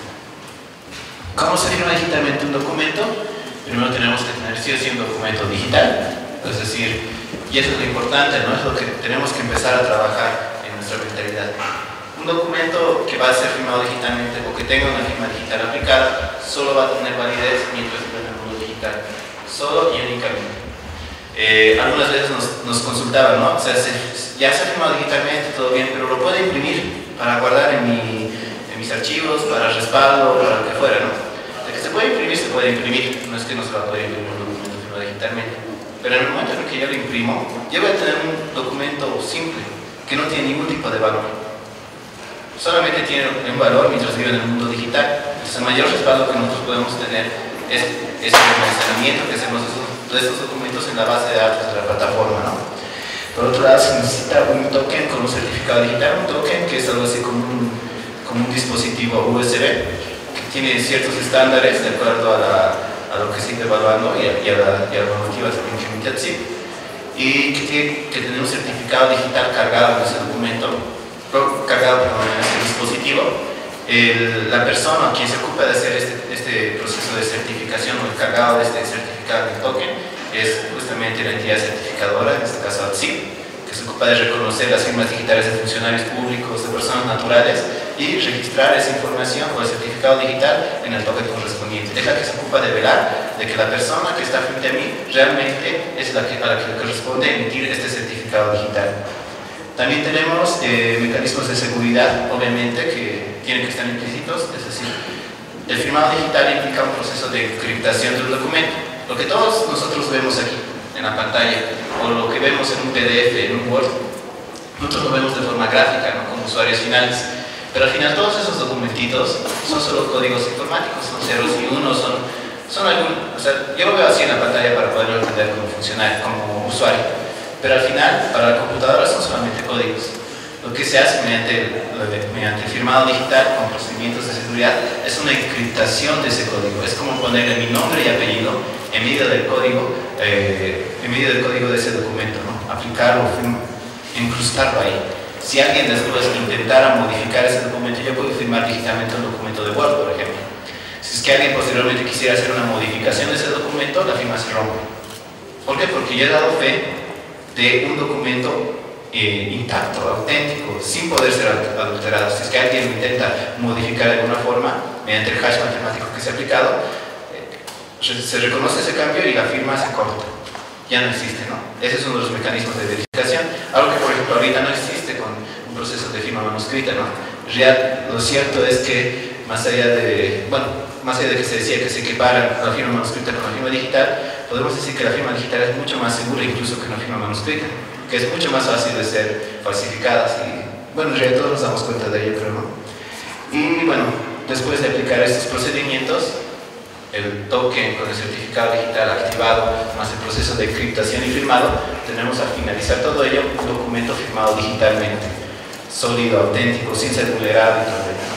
¿Cómo se firma digitalmente un documento? Primero tenemos que tener sí o sí un documento digital, es decir, y eso es lo importante, ¿no? Es lo que tenemos que empezar a trabajar en nuestra mentalidad. Un documento que va a ser firmado digitalmente o que tenga una firma digital aplicada solo va a tener validez mientras esté en el mundo digital, solo y únicamente. Algunas veces nos consultaban, ¿no? O sea, ya se ha firmado digitalmente, todo bien, pero lo puedo imprimir para guardar en mis archivos, para respaldo, para lo que fuera, ¿no? De que se puede imprimir, no es que no se va a poder imprimir un documento firmado digitalmente. Pero en el momento en el que yo lo imprimo, yo voy a tener un documento simple, que no tiene ningún tipo de valor. Solamente tiene un valor mientras vive en el mundo digital. Entonces, el mayor respaldo que nosotros podemos tener es el almacenamiento que hacemos de estos documentos en la base de datos de la plataforma, ¿no? Por otro lado, se necesita un token con un certificado digital, un token que es algo así como un dispositivo USB, que tiene ciertos estándares de acuerdo a lo que se está evaluando y a la normativa también que emite el CIP, y que tiene que tener un certificado digital cargado en ese documento, cargado en ese dispositivo. La persona quien se ocupa de hacer este proceso de certificación o el cargado de este certificado de token es justamente la entidad certificadora, en este caso ATSIP, que se ocupa de reconocer las firmas digitales de funcionarios públicos, de personas naturales y registrar esa información o el certificado digital en el token correspondiente. Es la que se ocupa de velar de que la persona que está frente a mí realmente es a la que le corresponde emitir este certificado digital. También tenemos mecanismos de seguridad, obviamente, que tienen que estar implícitos, es decir, el firmado digital implica un proceso de encriptación del documento. Lo que todos nosotros vemos aquí en la pantalla, o lo que vemos en un PDF, en un Word, nosotros lo vemos de forma gráfica, ¿no? Como usuarios finales. Pero al final todos esos documentitos son solo códigos informáticos, son ceros y unos, son algunos, o sea, yo lo veo así en la pantalla para poderlo entender como funcionario, como usuario. Pero al final, para la computadora son solamente códigos. Lo que se hace mediante el firmado digital con procedimientos de seguridad es una encriptación de ese código. Es como ponerle mi nombre y apellido en medio del código, de ese documento, ¿no? Aplicarlo, incrustarlo ahí. Si alguien después intentara modificar ese documento, yo puedo firmar digitalmente un documento de Word, por ejemplo. Si es que alguien posteriormente quisiera hacer una modificación de ese documento, la firma se rompe. ¿Por qué? Porque yo he dado fe de un documento intacto, auténtico, sin poder ser adulterado. Si es que alguien intenta modificar de alguna forma, mediante el hash matemático que se ha aplicado, se reconoce ese cambio y la firma se corta. Ya no existe, ¿no? Ese es uno de los mecanismos de verificación, algo que por ejemplo ahorita no existe con un proceso de firma manuscrita, ¿no? Lo cierto es que más allá de que se decía que se equipara la firma manuscrita con la firma digital, podemos decir que la firma digital es mucho más segura incluso que una firma manuscrita, que es mucho más fácil de ser falsificadas y, bueno, en realidad todos nos damos cuenta de ello, creo, ¿no? Y, bueno, después de aplicar estos procedimientos, el token con el certificado digital activado, más el proceso de encriptación y firmado, tenemos al finalizar todo ello un documento firmado digitalmente, sólido, auténtico, sin ser vulnerado y todo ello.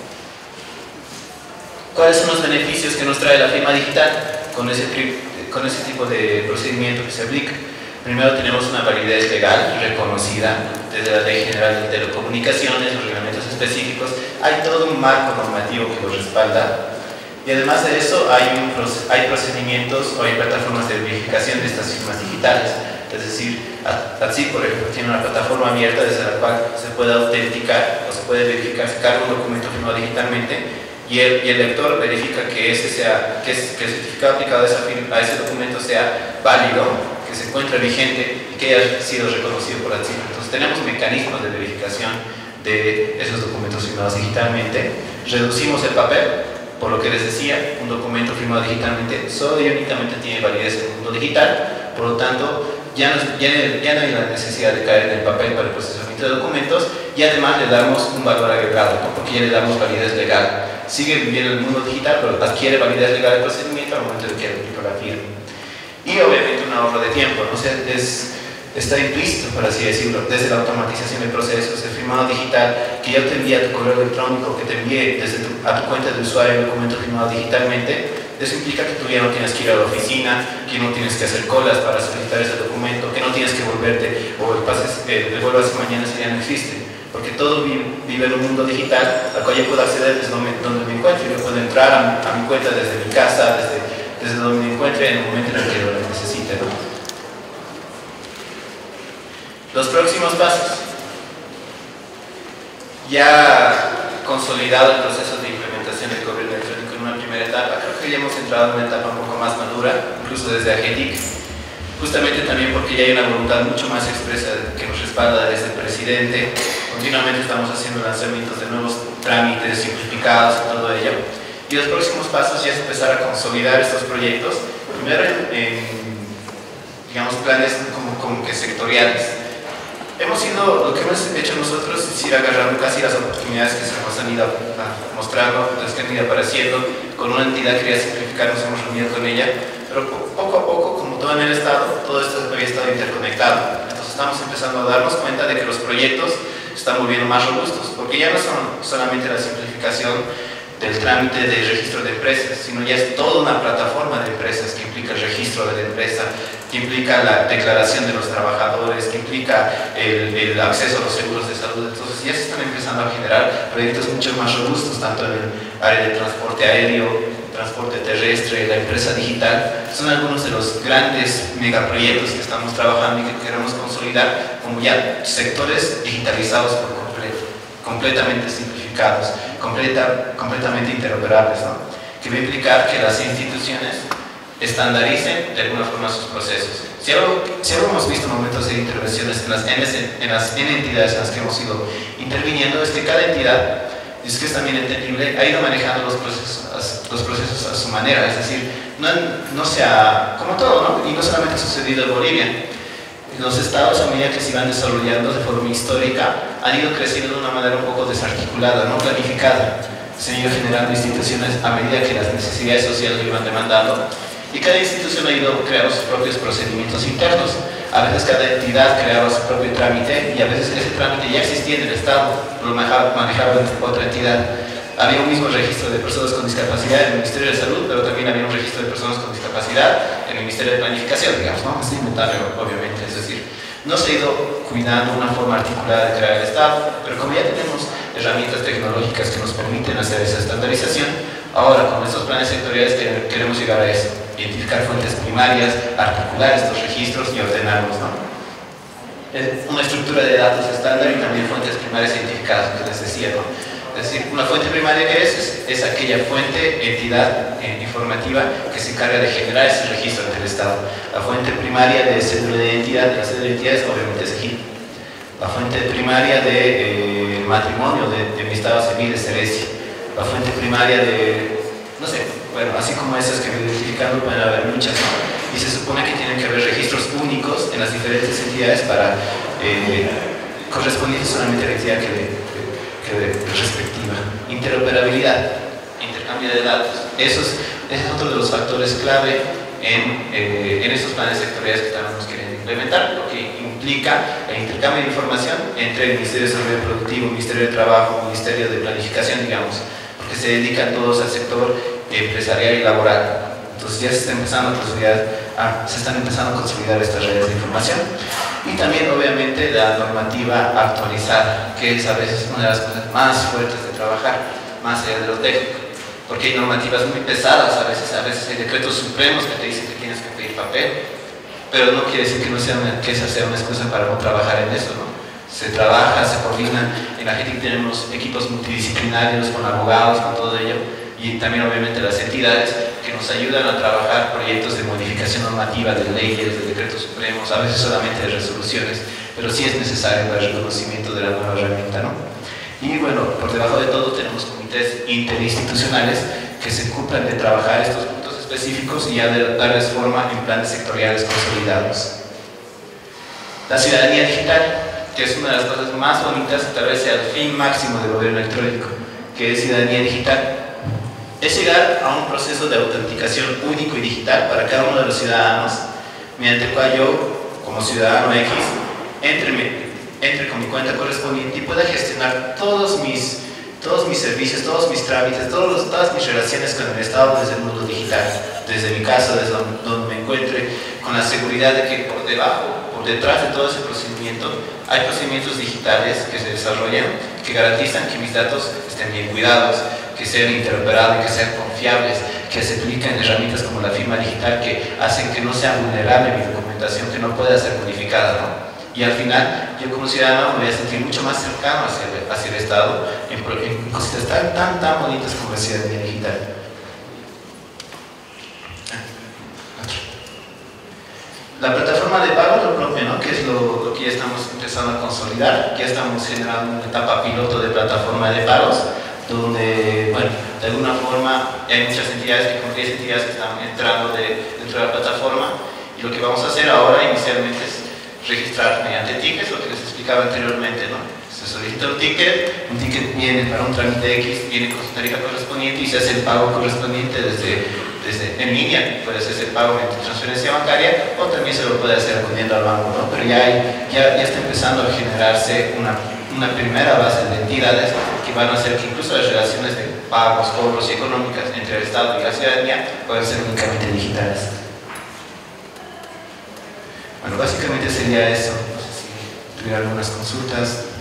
¿Cuáles son los beneficios que nos trae la firma digital con ese tipo de procedimiento que se aplica? En Primero tenemos una validez legal reconocida desde la Ley General de Telecomunicaciones, los reglamentos específicos, hay todo un marco normativo que lo respalda. Y además de eso hay procedimientos o hay plataformas de verificación de estas firmas digitales. Es decir, ATSIC, por ejemplo, tiene una plataforma abierta desde la cual se puede autenticar o se puede verificar, se carga un documento firmado digitalmente y el lector verifica que el certificado aplicado a ese documento sea válido, que se encuentre vigente y que haya sido reconocido por ATSIC. Entonces tenemos mecanismos de verificación de esos documentos firmados digitalmente. Reducimos el papel. Por lo que les decía, un documento firmado digitalmente solo y únicamente tiene validez en el mundo digital, por lo tanto, ya no hay la necesidad de caer en el papel para el procesamiento de documentos y además le damos un valor agregado, ¿no? Porque ya le damos validez legal. Sigue viviendo en el mundo digital, pero adquiere validez legal el procedimiento al momento de que aplica la firma. Y obviamente un ahorro de tiempo, ¿no? O sea, está implícito, por así decirlo, desde la automatización de procesos, el firmado digital, que yo te envíe a tu correo electrónico, que te envíe a tu cuenta de usuario el documento firmado digitalmente. Eso implica que tú ya no tienes que ir a la oficina, que no tienes que hacer colas para solicitar ese documento, que no tienes que volverte o devuelvas mañana si ya no existe, porque todo vive en un mundo digital al cual yo puedo acceder desde donde me encuentro. Yo puedo entrar a mi cuenta desde mi casa, desde donde me encuentre en el momento en el que lo necesite, ¿no? Los próximos pasos. Ya consolidado el proceso de implementación del correo electrónico en una primera etapa, creo que ya hemos entrado en una etapa un poco más madura, incluso desde AGETIC, justamente también porque ya hay una voluntad mucho más expresa que nos respalda desde el presidente. Continuamente estamos haciendo lanzamientos de nuevos trámites simplificados y todo ello. Y los próximos pasos ya es empezar a consolidar estos proyectos, primero digamos, planes como que sectoriales. Lo que hemos hecho nosotros es ir agarrando casi las oportunidades que se nos han ido mostrando, las que han ido apareciendo. Con una entidad que quería simplificar, nos hemos reunido con ella, pero poco a poco, como todo en el Estado, todo esto había estado interconectado. Entonces estamos empezando a darnos cuenta de que los proyectos se están volviendo más robustos, porque ya no son solamente la simplificación del trámite de registro de empresas, sino ya es toda una plataforma de empresas que implica el registro de la empresa, que implica la declaración de los trabajadores, que implica el acceso a los seguros de salud. Entonces ya se están empezando a generar proyectos mucho más robustos, tanto en el área de transporte aéreo, transporte terrestre, la empresa digital. Son algunos de los grandes megaproyectos que estamos trabajando y que queremos consolidar como ya sectores digitalizados por completo, completamente simplificados, completamente interoperables, ¿no? Que va a implicar que las instituciones estandaricen de alguna forma sus procesos. Si algo hemos visto en momentos de intervenciones en las N entidades en las que hemos ido interviniendo, es que cada entidad, es que es también entendible, ha ido manejando los procesos a su manera, es decir, no sea como todo, ¿no? Y no solamente ha sucedido en Bolivia. Los estados, a medida que se iban desarrollando de forma histórica, han ido creciendo de una manera un poco desarticulada, no planificada. Se han ido generando instituciones a medida que las necesidades sociales lo iban demandando, y cada institución ha ido creando sus propios procedimientos internos. A veces cada entidad creaba su propio trámite y a veces ese trámite ya existía en el Estado, lo manejaba otra entidad. Había un mismo registro de personas con discapacidad en el Ministerio de Salud, pero también había un registro de personas con discapacidad en el Ministerio de Planificación, digamos, ¿no? Es inventario, obviamente, es decir, no se ha ido cuidando una forma articulada de crear el Estado, pero como ya tenemos herramientas tecnológicas que nos permiten hacer esa estandarización, ahora con estos planes sectoriales queremos llegar a eso, identificar fuentes primarias, articular estos registros y ordenarlos, ¿no? Es una estructura de datos estándar y también fuentes primarias identificadas, que les decía, ¿no? Es decir, una fuente primaria que es aquella fuente, entidad informativa que se encarga de generar ese registro ante el Estado. La fuente primaria de cédula de identidad, de la cédula de identidad es obviamente SEGIP. La fuente primaria de matrimonio, de mi estado civil es Cerecia. La fuente primaria de, no sé, bueno, así como esas que voy identificando pueden haber muchas, ¿no? Y se supone que tienen que haber registros únicos en las diferentes entidades para correspondientes solamente a la entidad que respectiva. Interoperabilidad, intercambio de datos. Ese es otro de los factores clave en estos planes sectoriales que estamos queriendo implementar, porque implica el intercambio de información entre el Ministerio de Desarrollo Productivo, el Ministerio de Trabajo, el Ministerio de Planificación, digamos, porque se dedican todos al sector empresarial y laboral. Entonces ya se está empezando a se están empezando a consolidar estas redes de información. Y también, obviamente, la normativa actualizada, que es a veces una de las cosas más fuertes de trabajar, más allá de lo técnico, porque hay normativas muy pesadas, a veces hay decretos supremos que te dicen que tienes que pedir papel, pero no quiere decir que esa sea una excusa para no trabajar en eso, ¿no? Se trabaja, se coordinan, en la gente tenemos equipos multidisciplinarios con abogados, con todo ello, y también obviamente las entidades que nos ayudan a trabajar proyectos de modificación normativa de leyes, de decretos supremos, a veces solamente de resoluciones, pero sí es necesario el reconocimiento de la nueva herramienta, ¿no? Y bueno, por debajo de todo tenemos comités interinstitucionales que se ocupan de trabajar estos puntos específicos y ya de darles forma en planes sectoriales consolidados. La ciudadanía digital, que es una de las cosas más bonitas, tal vez sea el fin máximo del gobierno electrónico, que es ciudadanía digital. Es llegar a un proceso de autenticación único y digital para cada uno de los ciudadanos, mediante el cual yo, como ciudadano X, entre con mi cuenta correspondiente y pueda gestionar todos mis servicios, todos mis trámites, todas mis relaciones con el Estado desde el mundo digital, desde mi casa, desde donde me encuentre, con la seguridad de que por detrás de todo ese procedimiento, hay procedimientos digitales que se desarrollan que garantizan que mis datos estén bien cuidados, que sean interoperables, que sean confiables, que se apliquen herramientas como la firma digital que hacen que no sea vulnerable mi documentación, que no pueda ser modificada, ¿no? Y al final, yo como ciudadano me voy a sentir mucho más cercano hacia el Estado en cosas tan bonitas como la ciudadanía digital. La plataforma de pago, lo propio, ¿no? Que es lo que ya estamos empezando a consolidar. Ya estamos generando una etapa piloto de plataforma de pagos, donde, bueno, de alguna forma hay muchas entidades, que con 10 entidades que están entrando dentro de la plataforma, y lo que vamos a hacer ahora inicialmente es registrar mediante tickets, lo que les explicaba anteriormente, ¿no? Se solicita un ticket viene para un trámite X, viene con su tarifa correspondiente y se hace el pago correspondiente desde en línea, puede hacerse el pago mediante transferencia bancaria o también se lo puede hacer acudiendo al banco, ¿no? Pero ya está empezando a generarse una primera base de entidades que van a hacer que incluso las relaciones de pagos, cobros y económicas entre el Estado y la ciudadanía puedan ser únicamente digitales. Bueno, básicamente sería eso. No sé si tuviera algunas consultas.